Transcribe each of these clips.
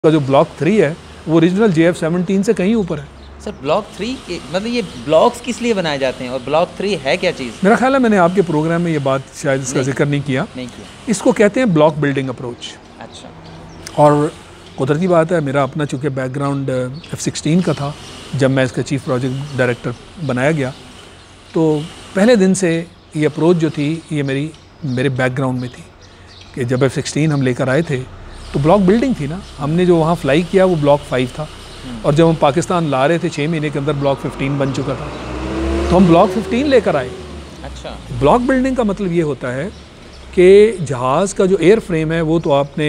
का जो ब्लॉक 3 है वो ओरिजिनल JF-17 से कहीं ऊपर है। सर ब्लॉक 3 के मतलब ये ब्लॉक्स किस लिए बनाए जाते हैं और ब्लॉक 3 है क्या चीज़? मेरा ख्याल है मैंने आपके प्रोग्राम में ये बात शायद इसका जिक्र नहीं किया। इसको कहते हैं ब्लॉक बिल्डिंग अप्रोच। अच्छा। और कुदरती बात है, मेरा अपना चूँकि बैकग्राउंड F-16 का था जब मैं इसका चीफ प्रोजेक्ट डायरेक्टर बनाया गया, तो पहले दिन से ये अप्रोच जो थी ये मेरे बैकग्राउंड में थी कि जब F-16 हम लेकर आए थे तो ब्लॉक बिल्डिंग थी ना। हमने जो वहाँ फ्लाई किया वो ब्लॉक 5 था और जब हम पाकिस्तान ला रहे थे 6 महीने के अंदर ब्लॉक 15 बन चुका था, तो हम ब्लॉक 15 लेकर आए। अच्छा। ब्लॉक बिल्डिंग का मतलब ये होता है कि जहाज़ का जो एयर फ्रेम है वो तो आपने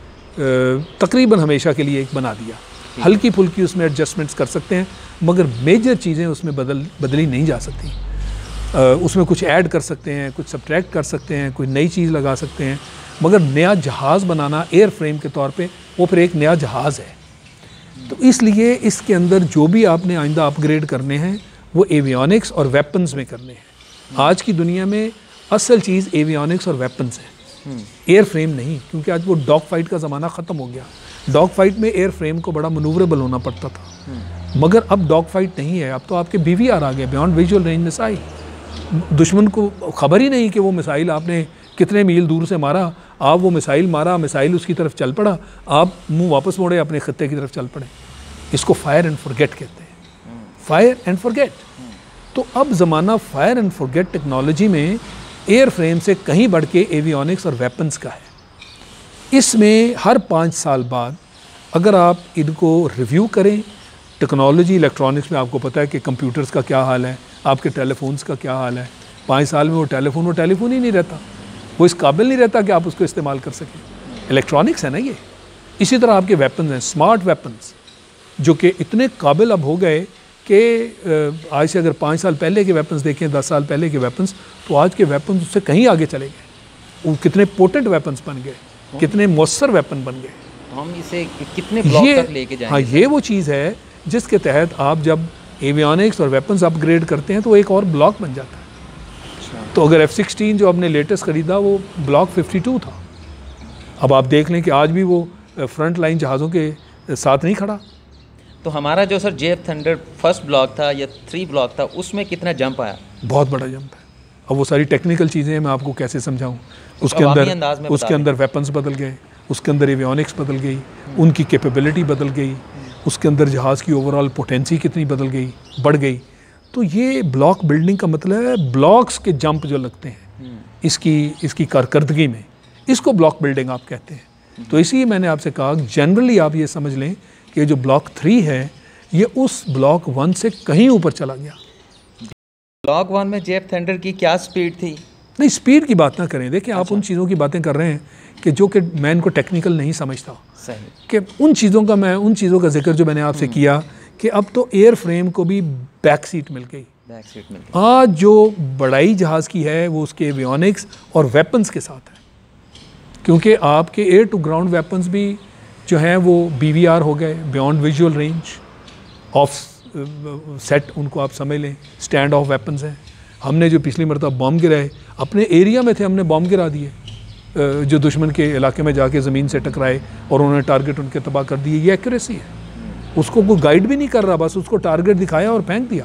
तकरीबन हमेशा के लिए एक बना दिया, हल्की फुल्की उसमें एडजस्टमेंट्स कर सकते हैं, मगर मेजर चीज़ें उसमें बदली नहीं जा सकती। उसमें कुछ ऐड कर सकते हैं, कुछ सब्ट्रैक्ट कर सकते हैं, कोई नई चीज़ लगा सकते हैं, मगर नया जहाज़ बनाना एयर फ्रेम के तौर पे वो फिर एक नया जहाज़ है। तो इसलिए इसके अंदर जो भी आपने आइंदा अपग्रेड करने हैं वो एवियोनिक्स और वेपन्स में करने हैं। आज की दुनिया में असल चीज़ एवियोनिक्स और वेपन्स है, एयर फ्रेम नहीं, क्योंकि आज वो डॉग फाइट का ज़माना ख़त्म हो गया। डॉग फाइट में एयर फ्रेम को बड़ा मनूवरेबल होना पड़ता था, मगर अब डॉग फाइट नहीं है। अब तो आपके BVR आ गए, बियॉन्ड विजुअल रेंज मिसाइल। दुश्मन को खबर ही नहीं कि वो मिसाइल आपने कितने मील दूर से मारा, आप वो मिसाइल मारा, मिसाइल उसकी तरफ चल पड़ा, आप मुंह वापस मोड़े, अपने खत्ते की तरफ चल पड़े। इसको फायर एंड फॉरगेट कहते हैं, फायर एंड फॉरगेट। तो अब ज़माना फायर एंड फॉरगेट टेक्नोलॉजी में एयर फ्रेम से कहीं बढ़ के एवियोनिक्स और वेपन्स का है। इसमें हर 5 साल बाद अगर आप इनको रिव्यू करें, टेक्नोलॉजी इलेक्ट्रॉनिक्स में आपको पता है कि कंप्यूटर्स का क्या हाल है, आपके टेलीफोन्स का क्या हाल है। 5 साल में वो टेलीफोन ही नहीं रहता, वो इस काबिल नहीं रहता कि आप उसको इस्तेमाल कर सकें। इलेक्ट्रॉनिक्स है ना ये। इसी तरह आपके वेपन्स हैं, स्मार्ट वेपन्स, जो कि इतने काबिल अब हो गए कि आज से अगर 5 साल पहले के वेपन्स देखें, 10 साल पहले के वेपन्स, तो आज के वेपन्स उससे कहीं आगे चले गए। वो कितने पोटेंट वेपन्स बन गए, कितने मौसर वेपन बन गए। तो हम इसे कितने ब्लॉक तक लेके जाएंगे? हाँ, ये वो चीज़ है जिसके तहत आप जब एवियोनिक्स और वेपन्स अपग्रेड करते हैं तो एक और ब्लॉक बन जाता है। तो अगर F-16 जो आपने लेटेस्ट खरीदा वो ब्लॉक 52 था, अब आप देख लें कि आज भी वो फ्रंट लाइन जहाज़ों के साथ नहीं खड़ा। तो हमारा जो sir JF thunder first block था या 3 ब्लॉक था, उसमें कितना जंप आया? बहुत बड़ा जंप है। अब वो सारी टेक्निकल चीज़ें मैं आपको कैसे समझाऊँ। उसके अंदर वेपन्स बदल गए, उसके अंदर एवियोनिक्स बदल गई, उनकी कैपेबिलिटी बदल गई, उसके अंदर जहाज़ की ओवरऑल पोटेंसी कितनी बदल गई, बढ़ गई। तो ये ब्लॉक बिल्डिंग का मतलब है ब्लॉक्स के जंप जो लगते हैं इसकी कारकर्दगी में, इसको ब्लॉक बिल्डिंग आप कहते हैं। तो इसीलिए मैंने आपसे कहा जनरली आप ये समझ लें कि जो ब्लॉक 3 है ये उस ब्लॉक 1 से कहीं ऊपर चला गया। ब्लॉक 1 में JF थंडर की क्या स्पीड थी? नहीं, स्पीड की बात ना करें। देखिए, आप उन चीज़ों की बातें कर रहे हैं कि मैं इनको टेक्निकल नहीं समझता। सही। कि उन चीज़ों का जिक्र जो मैंने आपसे किया कि अब तो एयर फ्रेम को भी बैक सीट मिल गई। आज जो बड़ाई जहाज़ की है वो उसके एवियोनिक्स और वेपन्स के साथ है, क्योंकि आपके एयर टू ग्राउंड वेपन्स भी जो हैं वो BVR हो गए, beyond visual range offset, उनको आप समझ लें स्टैंड ऑफ वेपन्स हैं। हमने जो पिछली मरतबा बॉम्ब गिराए अपने एरिया में थे, हमने बॉम्ब गिरा दिए जो दुश्मन के इलाके में जाके ज़मीन से टकराए और उन्होंने टारगेट उनके तबाह कर दिए। ये एक्यूरेसी है, उसको कोई गाइड भी नहीं कर रहा, बस उसको टारगेट दिखाया और फेंक दिया।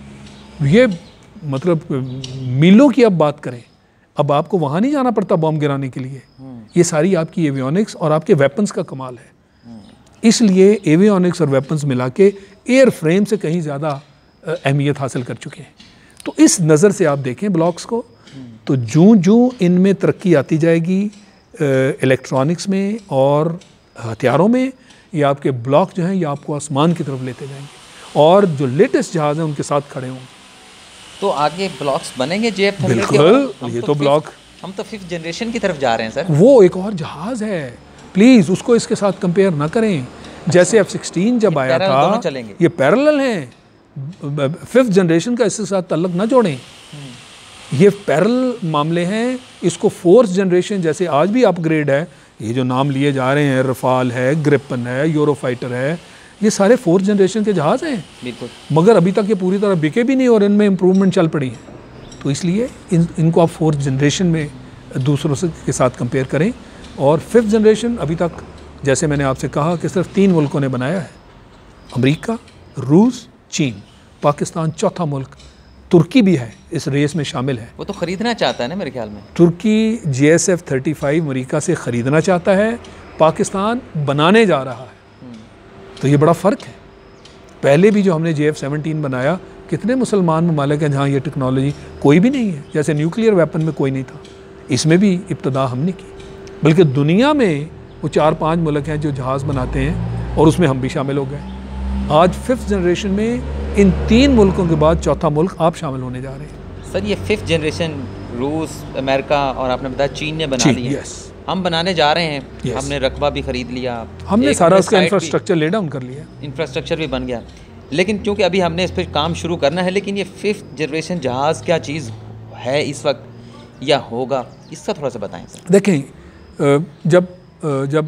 ये मतलब मीलों की अब बात करें, अब आपको वहाँ नहीं जाना पड़ता बॉम्ब गिराने के लिए। ये सारी आपकी एवियोनिक्स और आपके वेपन्स का कमाल है। इसलिए एवियोनिक्स और वेपन्स मिला के एयर फ्रेम से कहीं ज़्यादा अहमियत हासिल कर चुके हैं। तो इस नज़र से आप देखें ब्लॉक्स को, तो जूँ इनमें तरक्की आती जाएगी इलेक्ट्रॉनिक्स में और हथियारों में, ये आपके ब्लॉक जो हैं ये आपको आसमान की तरफ लेते जाएंगे और जो लेटेस्ट जहाज़ हैं उनके साथ खड़े होंगे। तो आगे ब्लॉक्स बनेंगे JF थंडर के? बिल्कुल, ये तो ब्लॉक हम तो 5th जनरेशन की तरफ जा रहे हैं सर। वो एक और जहाज़ है, प्लीज़ उसको इसके साथ कंपेयर ना करें। जैसे F-16 जब आया था, ये पैरेलल हैं, 5th जनरेशन का इसके साथ ताल्लुक ना जोड़ें। ये पैरेलल मामले हैं। इसको 4th जनरेशन जैसे आज भी अपग्रेड है, ये जो नाम लिए जा रहे हैं, रफाल है, ग्रिपन है, यूरोफाइटर है, ये सारे 4th जनरेशन के जहाज़ हैं। बिल्कुल, मगर अभी तक ये पूरी तरह बिके भी नहीं और इनमें इम्प्रूवमेंट चल पड़ी है। तो इसलिए इनको आप 4th जनरेशन में दूसरों से के साथ कंपेयर करें और 5th जनरेशन अभी तक जैसे मैंने आपसे कहा कि सिर्फ 3 मुल्कों ने बनाया है, अमेरिका, रूस, चीन। पाकिस्तान चौथा मुल्क, तुर्की भी है इस रेस में शामिल है। वो तो ख़रीदना चाहता है ना मेरे ख्याल में। तुर्की JSF 35 अमेरिका से ख़रीदना चाहता है, पाकिस्तान बनाने जा रहा है। तो ये बड़ा फ़र्क है। पहले भी जो हमने JF-17 बनाया, कितने मुसलमान ममालिक हैं जहाँ ये टेक्नोलॉजी कोई भी नहीं है। जैसे न्यूक्लियर वेपन में कोई नहीं था, इसमें भी इब्तदा हमने की। बल्कि दुनिया में वो 4-5 मुल्क हैं जो जहाज़ बनाते हैं और उसमें हम भी शामिल हो गए। आज 5th जनरेशन में इन 3 मुल्कों के बाद चौथा मुल्क आप शामिल होने जा रहे हैं। सर ये 5th जनरेशन रूस, अमेरिका और आपने बताया चीन ने बना ली है। हम बनाने जा रहे हैं। हमने रकबा भी ख़रीद लिया, हमने सारा उसका इंफ्रास्ट्रक्चर ले डाउन कर लिया, इंफ्रास्ट्रक्चर भी बन गया। लेकिन क्योंकि अभी हमने इस पर काम शुरू करना है, लेकिन ये 5th जनरेशन जहाज़ क्या चीज़ है इस वक्त या होगा, इसका थोड़ा सा बताएं सर। देखें, जब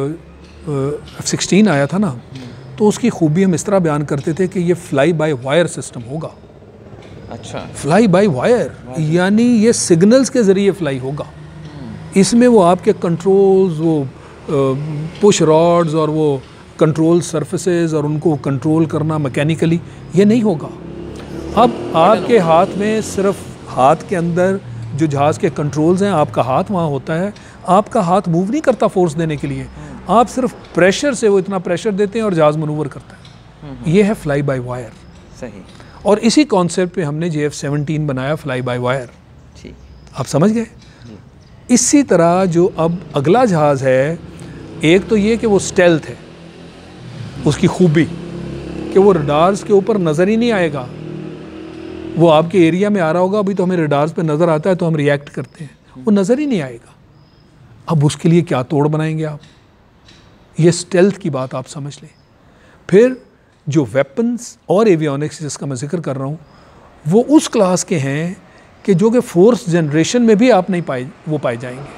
F-16 आया था ना, तो उसकी खूबी हम इस तरह बयान करते थे कि ये फ्लाई बाय वायर सिस्टम होगा। अच्छा, फ्लाई बाय वायर यानी ये सिग्नल्स के ज़रिए फ्लाई होगा। इसमें वो आपके कंट्रोल्स, वो पुश रॉड्स और वो कंट्रोल सरफेसेस और उनको कंट्रोल करना मैकेनिकली, ये नहीं होगा। अब आपके हाथ में सिर्फ हाथ के अंदर जो जहाज़ के कंट्रोल्स हैं, आपका हाथ वहाँ होता है। आपका हाथ मूव नहीं करता फोर्स देने के लिए, आप सिर्फ प्रेशर से वो इतना प्रेशर देते हैं और जहाज़ मनूवर करता है। ये है फ्लाई बाय वायर। सही। और इसी कॉन्सेप्ट पे हमने JF-17 बनाया, फ्लाई बाय वायर। ठीक, आप समझ गए। इसी तरह जो अब अगला जहाज़ है, एक तो ये कि वो स्टेल्थ है, उसकी खूबी कि वो रडार्स के ऊपर नज़र ही नहीं आएगा। वो आपके एरिया में आ रहा होगा, अभी तो हमें रडार्स पे नज़र आता है तो हम रिएक्ट करते हैं, वो नज़र ही नहीं आएगा। अब उसके लिए क्या तोड़ बनाएंगे आप, ये स्टेल्थ की बात आप समझ लें। फिर जो वेपन्स और एवियोनिक्स जिसका मैं जिक्र कर रहा हूँ, वो उस क्लास के हैं कि जो कि 4th जनरेशन में भी आप नहीं पाए जाएंगे।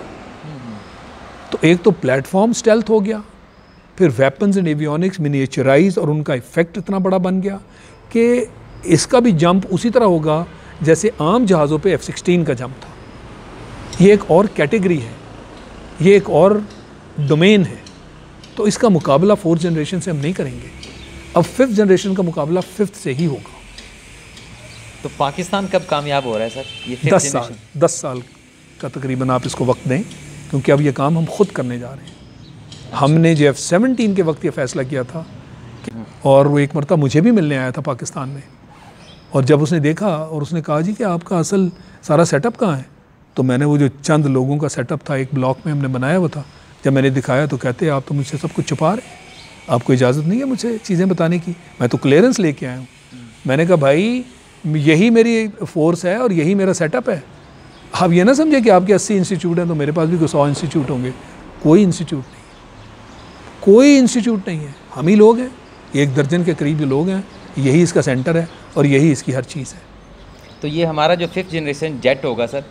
तो एक तो प्लेटफॉर्म स्टेल्थ हो गया, फिर वेपन्स एंड एवियोनिक्स मिनिएचराइज और उनका इफेक्ट इतना बड़ा बन गया कि इसका भी जंप उसी तरह होगा जैसे आम जहाज़ों पे F-16 का जंप था। ये एक और कैटेगरी है, ये एक और डोमेन है। तो इसका मुकाबला 4th जनरेशन से हम नहीं करेंगे। अब 5th जनरेशन का मुकाबला 5th से ही होगा। तो पाकिस्तान कब कामयाब हो रहा है सर? ये 10 साल का तकरीबन आप इसको वक्त दें, क्योंकि अब ये काम हम खुद करने जा रहे हैं। हमने JF-17 के वक्त ये फ़ैसला किया था और वो एक मरतबा मुझे भी मिलने आया था पाकिस्तान में, और जब उसने देखा और उसने कहा जी कि आपका असल सारा सेटअप कहाँ है, तो मैंने वो जो चंद लोगों का सेटअप था एक ब्लॉक में हमने बनाया हुआ था, जब मैंने दिखाया तो कहते आप तो मुझसे सब कुछ छुपा रहे, आपको इजाज़त नहीं है मुझे चीज़ें बताने की, मैं तो क्लियरेंस लेके आया हूँ। मैंने कहा भाई यही मेरी फोर्स है और यही मेरा सेटअप है। आप ये ना समझे कि आपके 80 इंस्टीट्यूट हैं तो मेरे पास भी कोई 100 इंस्टीट्यूट होंगे। कोई इंस्टीट्यूट नहीं, कोई इंस्टीट्यूट नहीं है, हम ही लोग हैं, 1 दर्जन के करीब जो लोग हैं, यही इसका सेंटर है और यही इसकी हर चीज़ है। तो ये हमारा जो 5th जनरेशन जेट होगा सर,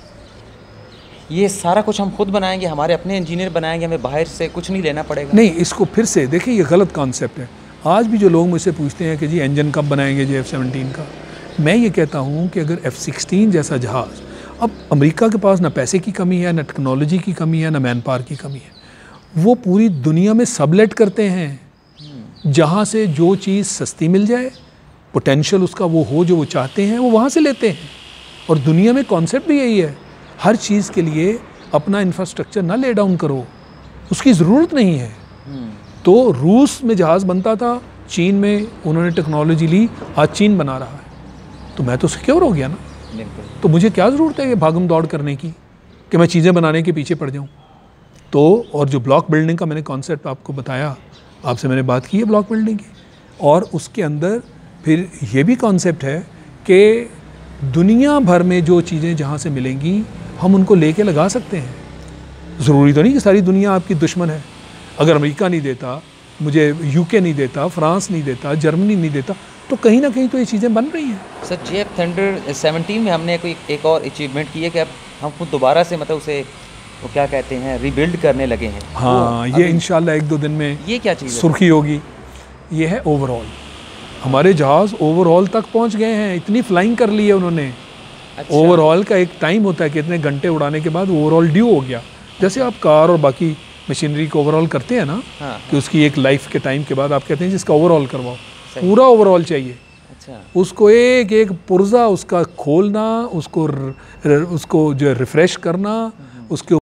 ये सारा कुछ हम खुद बनाएंगे, हमारे अपने इंजीनियर बनाएंगे, हमें बाहर से कुछ नहीं लेना पड़ेगा? नहीं, इसको फिर से देखिए, ये गलत कॉन्सेप्ट है। आज भी जो लोग मुझसे पूछते हैं कि जी इंजन कब बनाएंगे JF-17 का, मैं ये कहता हूँ कि अगर F-16 जैसा जहाज़, अब अमेरिका के पास ना पैसे की कमी है, ना टेक्नोलॉजी की कमी है, ना मैन पावर की कमी है, वो पूरी दुनिया में सबलेट करते हैं, जहाँ से जो चीज़ सस्ती मिल जाए, पोटेंशियल उसका वो हो जो वो चाहते हैं, वो वहाँ से लेते हैं। और दुनिया में कॉन्सेप्ट भी यही है, हर चीज़ के लिए अपना इंफ्रास्ट्रक्चर ना ले डाउन करो, उसकी ज़रूरत नहीं है। तो रूस में जहाज़ बनता था, चीन में उन्होंने टेक्नोलॉजी ली, आज चीन बना रहा है, तो मैं तो सिक्योर हो गया ना। तो मुझे क्या ज़रूरत है ये भागम दौड़ करने की कि मैं चीज़ें बनाने के पीछे पड़ जाऊँ। तो और जो ब्लॉक बिल्डिंग का मैंने कॉन्सेप्ट आपको बताया, आपसे मैंने बात की है ब्लॉक बिल्डिंग की, और उसके अंदर फिर ये भी कॉन्सेप्ट है कि दुनिया भर में जो चीज़ें जहाँ से मिलेंगी हम उनको लेके लगा सकते हैं। ज़रूरी तो नहीं कि सारी दुनिया आपकी दुश्मन है। अगर अमेरिका नहीं देता मुझे, UK नहीं देता, फ्रांस नहीं देता, जर्मनी नहीं देता, तो कहीं ना कहीं तो ये चीज़ें बन रही हैं। सर JF-17 में हमने कोई एक और अचीवमेंट की है कि अब हम खुद दोबारा से मतलब उसे वो क्या कहते हैं रिबिल्ड करने लगे हैं। हाँ, ये इंशाल्लाह 1-2 दिन में ये क्या चीज़ सुर्खी होगी। ये है ओवरऑल, हमारे जहाज़ ओवरऑल तक पहुंच गए हैं, इतनी फ्लाइंग कर ली है उन्होंने। अच्छा। ओवरऑल का एक टाइम होता है कि इतने घंटे उड़ाने के बाद ओवरऑल ड्यू हो गया। जैसे आप कार और बाकी मशीनरी को ओवरऑल करते हैं ना, हाँ, कि उसकी एक लाइफ के टाइम के बाद आप कहते हैं जिसका ओवरऑल करवाओ, सही। पूरा ओवरऑल चाहिए। अच्छा, उसको एक एक पुर्जा उसका खोलना, उसको जो रिफ्रेश करना, उसके